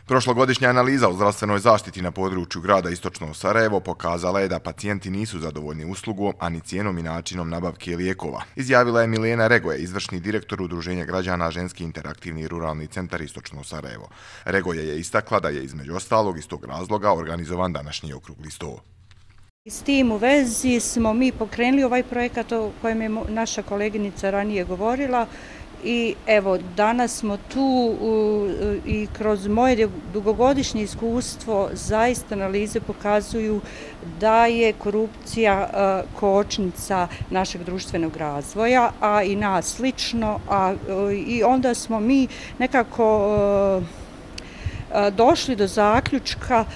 Prošlogodišnja analiza o zdravstvenoj zaštiti na području grada Istočno Sarajevo pokazala je da pacijenti nisu zadovoljni uslugom, a ni cijenom i načinom nabavke lijekova. Izjavila je Milena Regoje, izvršni direktor Udruženja građana Ženski interaktivni ruralni centar Istočno Sarajevo. Regoje je istakla da je između ostalog iz tog razloga organizovan današnji okrugli sto. S tim u vezi smo mi pokrenuli ovaj projekat o kojem je naša koleginica ranije govorila. I evo, danas smo tu i kroz moje dugogodišnje iskustvo zaista analize pokazuju da je korupcija kočnica našeg društvenog razvoja, a i nas slično. I onda smo mi nekako došli do zaključka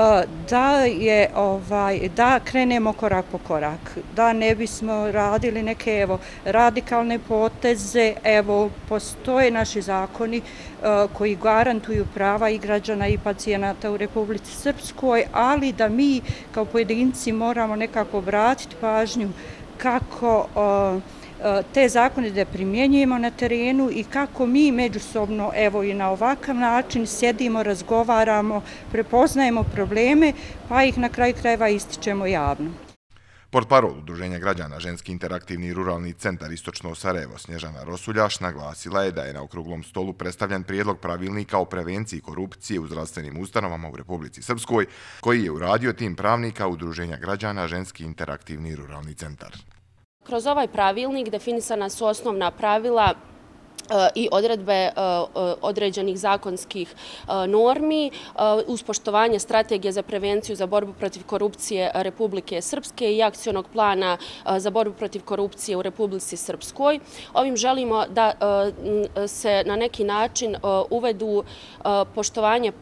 da krenemo korak po korak, da ne bismo radili neke radikalne poteze. Postoje naši zakoni koji garantuju prava i građana i pacijenata u Republici Srpskoj, ali da mi kao pojedinci moramo nekako obratiti pažnju kako te zakone da primjenjujemo na terenu i kako mi međusobno i na ovakav način sjedimo, razgovaramo, prepoznajemo probleme, pa ih na kraju krajeva ističemo javno. Portparol Udruženja građana Ženski interaktivni ruralni centar Istočno Sarajevo Snježana Rosuljaš naglasila je da je na okruglom stolu predstavljen prijedlog pravilnika o prevenciji korupcije u zdravstvenim ustanovama u Republici Srpskoj, koji je uradio tim pravnika Udruženja građana Ženski interaktivni ruralni centar. Kroz ovaj pravilnik definisana su osnovna pravila i odredbe određenih zakonskih normi uz poštovanje strategije za prevenciju za borbu protiv korupcije Republike Srpske i akcionog plana za borbu protiv korupcije u Republici Srpskoj. Ovim želimo da se na neki način uvedu poštovanje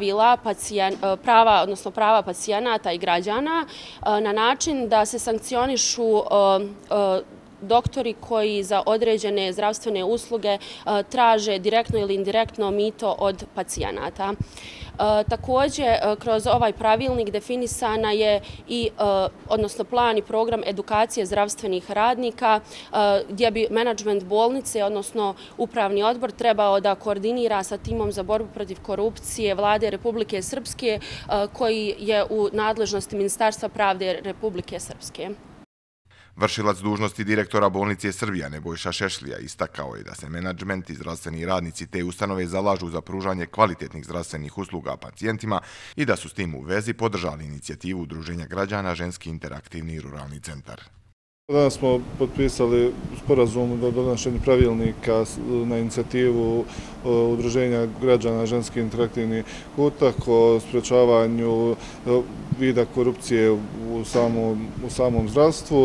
prava pacijenata i građana na način da se sankcionišu doktori koji za određene zdravstvene usluge traže direktno ili indirektno mito od pacijenata. Također, kroz ovaj pravilnik definisana je odnosno plan i program edukacije zdravstvenih radnika gdje bi menadžment bolnice, odnosno upravni odbor, trebao da koordinira sa timom za borbu protiv korupcije Vlade Republike Srpske koji je u nadležnosti Ministarstva pravde Republike Srpske. Vršilac dužnosti direktora bolnice Srbija Nebojša Šešlija istakao je da se menadžment i zdravstveni radnici te ustanove zalažu za pružanje kvalitetnih zdravstvenih usluga pacijentima i da su s tim u vezi podržali inicijativu Udruženja građana Ženski interaktivni ruralni centar. Danas smo potpisali sporazum do donošenja pravilnika na inicijativu Udruženja građana Ženski interaktivni kutak o sprečavanju vida korupcije u samom zdravstvu.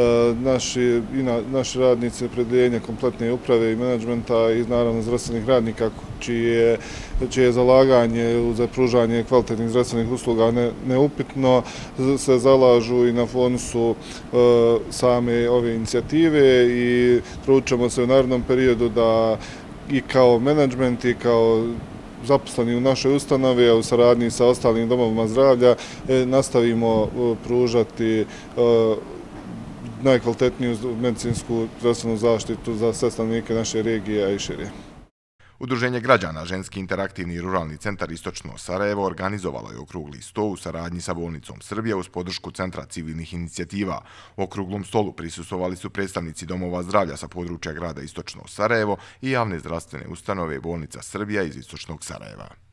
Naši radnici opredjeljenja kompletne uprave i menadžmenta i naravno zdravstvenih radnika čije je zalaganje za pružanje kvalitetnih zdravstvenih usluga neupitno se zalažu i na fonu su same ove inicijative i tručemo se u narednom periodu da i kao menadžment i kao zaposleni u našoj ustanovi, a u saradnji sa ostalim domovima zdravlja nastavimo pružati najkvalitetniju medicinsku zdravstvenu zaštitu za sve stanovnike naše regije, a i šire. Udruženje građana Ženski interaktivni ruralni centar Istočno Sarajevo organizovalo je okrugli sto u saradnji sa bolnicom Srbija uz podršku Centra civilnih inicijativa. U okruglom stolu prisustvovali su predstavnici domova zdravlja sa područja grada Istočno Sarajevo i javne zdravstvene ustanove bolnica Srbija iz Istočnog Sarajeva.